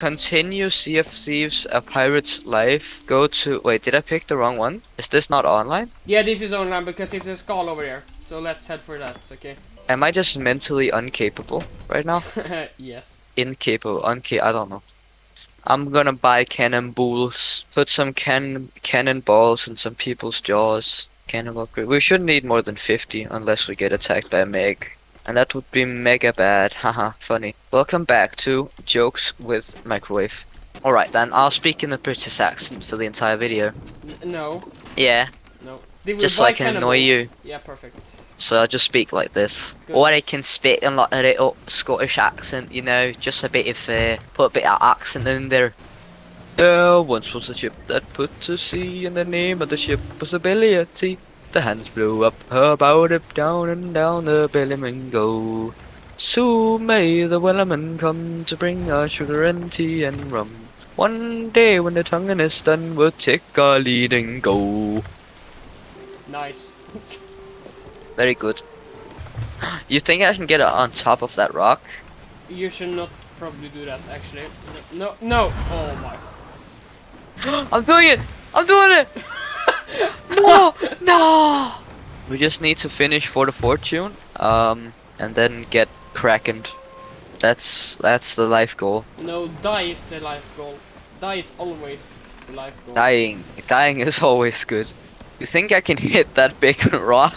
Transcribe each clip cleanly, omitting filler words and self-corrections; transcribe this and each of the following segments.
Continue Sea of Thieves, A Pirate's Life. Go to... Wait, did I pick the wrong one? Is this not online? Yeah, this is online because it's a skull over here. So let's head for that, okay? Am I just mentally incapable right now? Yes. Incapable, I don't know. I'm gonna buy cannonballs. Put some cannonballs in some people's jaws. Cannonball crew. We shouldn't need more than 50 unless we get attacked by a Meg. And that would be mega bad. Haha, funny. Welcome back to Jokes with Microwave. Alright then, I'll speak in a British accent for the entire video. No. Yeah. No. Just so I can annoy you. Yeah, perfect. So I'll just speak like this. Good. Or I can speak in like a little Scottish accent, you know, just a bit of, put a bit of accent in there. There once was a ship that put to sea, and the name of the ship was Ability. The hands blew up her bow dip down and down the bellyman go. Soon may the wellerman come to bring us sugar and tea and rum. One day when the tonguing is done, we'll take our lead and go. Nice. Very good. You think I can get on top of that rock? You should not probably do that, actually. No, no. Oh my. I'm doing it! I'm doing it! No! No! We just need to finish for the fortune, and then get Krakened. That's the life goal. No, die is the life goal. Die is always the life goal. Dying is always good. You think I can hit that big rock?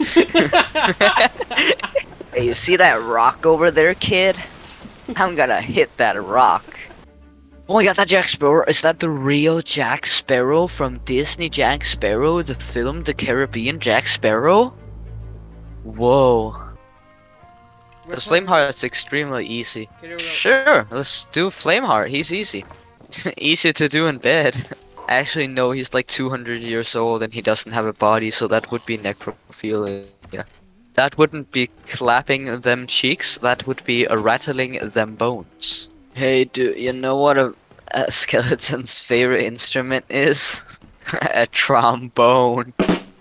Hey, you see that rock over there, kid? I'm gonna hit that rock. Oh my god, that Jack Sparrow, is that the real Jack Sparrow from Disney Jack Sparrow, the film The Caribbean Jack Sparrow? Whoa. This Flameheart is extremely easy. Sure, let's do Flameheart, he's easy. Easy to do in bed. Actually, no, he's like 200 years old and he doesn't have a body, so that would be necrophilia. That wouldn't be clapping them cheeks, that would be a rattling them bones. Hey, dude, you know what a skeleton's favorite instrument is? A trombone.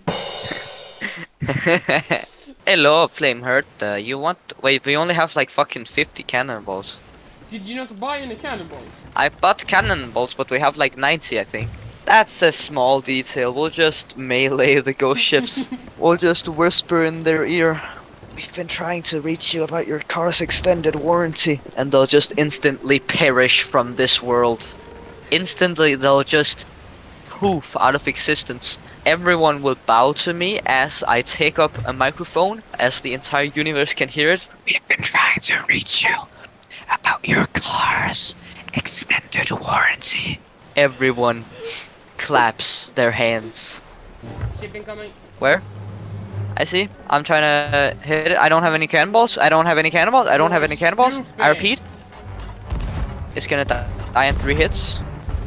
Hello, Flameheart. You want... Wait, we only have like fucking 50 cannonballs. Did you not buy any cannonballs? I bought cannonballs, but we have like 90, I think. That's a small detail. We'll just melee the ghost ships. We'll just whisper in their ear. We've been trying to reach you about your car's extended warranty. And they'll just instantly perish from this world. Instantly, they'll just poof out of existence. Everyone will bow to me as I take up a microphone, as the entire universe can hear it. We've been trying to reach you about your car's extended warranty. Everyone claps their hands. Shipping coming. Where? I see. I'm trying to hit it. I don't have any cannonballs. I don't have any cannonballs. I don't have any cannonballs. I repeat. It's gonna die in 3 hits.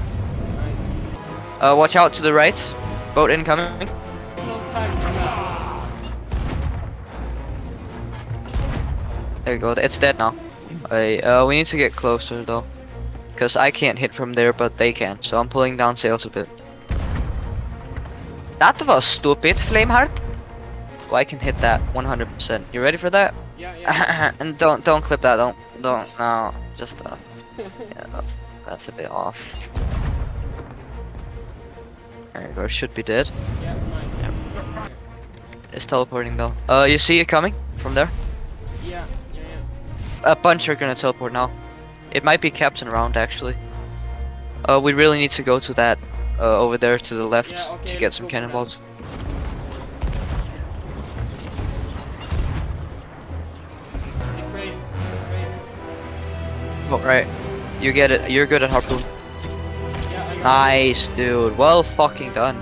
Watch out to the right. Boat incoming. There you go. It's dead now. We need to get closer though, because I can't hit from there, but they can. So I'm pulling down sails a bit. That was stupid, Flameheart. Oh, I can hit that 100%. You ready for that? Yeah. And don't clip that. Don't. No. Just yeah, that's a bit off. There you go. Should be dead. Yeah, nice. It's teleporting though. You see it coming from there? Yeah. A bunch are gonna teleport now. It might be Captain around actually. We really need to go to that over there to the left to get some cannonballs. Oh, right. You get it. You're good at harpoon. Nice, dude. Well fucking done.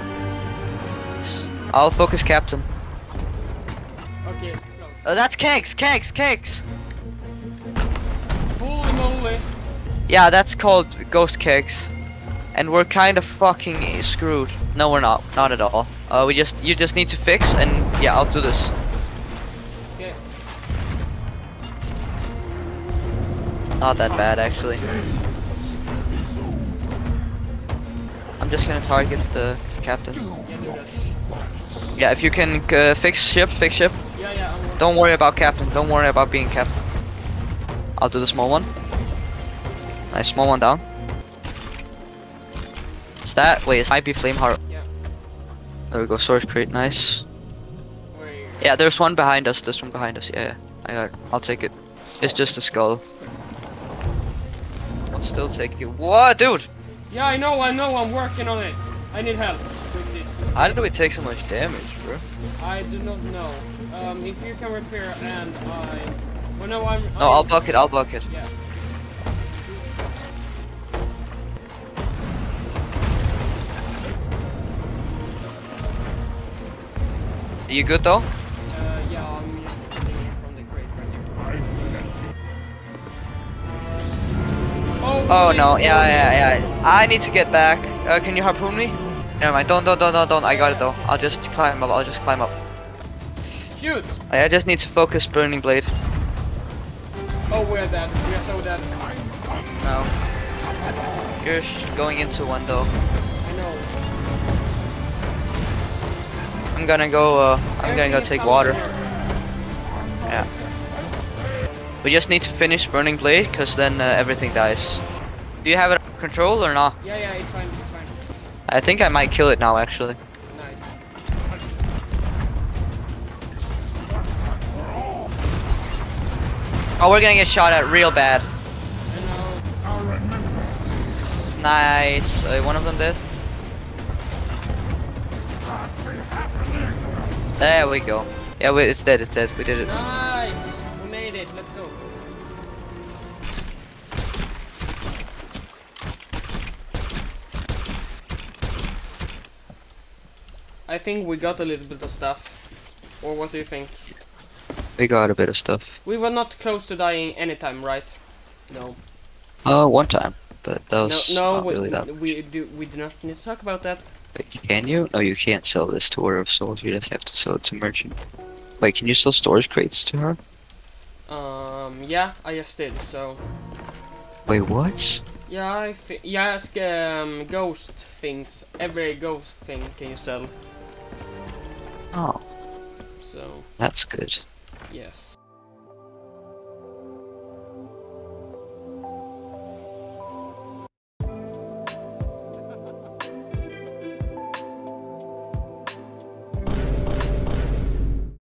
I'll focus Captain. Okay. That's kegs. Holy moly. Yeah, that's called ghost kegs. And we're kind of fucking screwed. No, we're not. Not at all. You just need to fix and yeah, I'll do this. Okay. Not that bad actually. I'm just gonna target the captain. Yeah, if you can fix ship. Yeah. Don't worry about captain. Don't worry about being captain. I'll do the small one. Nice, small one down. Stat, wait, it might be flame heart. Yeah. There we go, source crate, nice. Where? Yeah, there's one behind us, this one behind us, yeah. I got it, I'll take it. It's just a skull. I'll still take it. What, dude? Yeah, I know, I'm working on it. I need help with this. How did we take so much damage, bro? I do not know. If you can repair and I... Well, no, I'm... No, I'll bucket, I'll bucket. Yeah. Are you good though? Yeah, I'm just getting it from the crate right here. Oh no, yeah. I need to get back. Can you harpoon me? Never mind, don't. I got it though. I'll just climb up, Shoot! I just need to focus Burning Blade. Oh, we're dead. We are so dead. No. You're going into one though. I know. I'm gonna go take water. Yeah. We just need to finish Burning Blade, cause then everything dies. Do you have it under control or not? Yeah, it's fine. I think I might kill it now actually. Nice. Oh, we're gonna get shot at real bad. I know. Nice. One of them dead. There we go. Yeah, wait, it's dead. We did it. Nice! We made it. Let's go. I think we got a little bit of stuff. Or what do you think? We got a bit of stuff. We were not close to dying anytime, right? No. One time, but that was not really that much. we do not need to talk about that. Wait, can you? No, you can't sell this to Order of Souls. You just have to sell it to Merchant. Wait, can you sell storage crates to her? Yeah, I just did, so... Wait, what? Yeah, ask, ghost things. Every ghost thing can you sell. Oh, So, that's good. yes.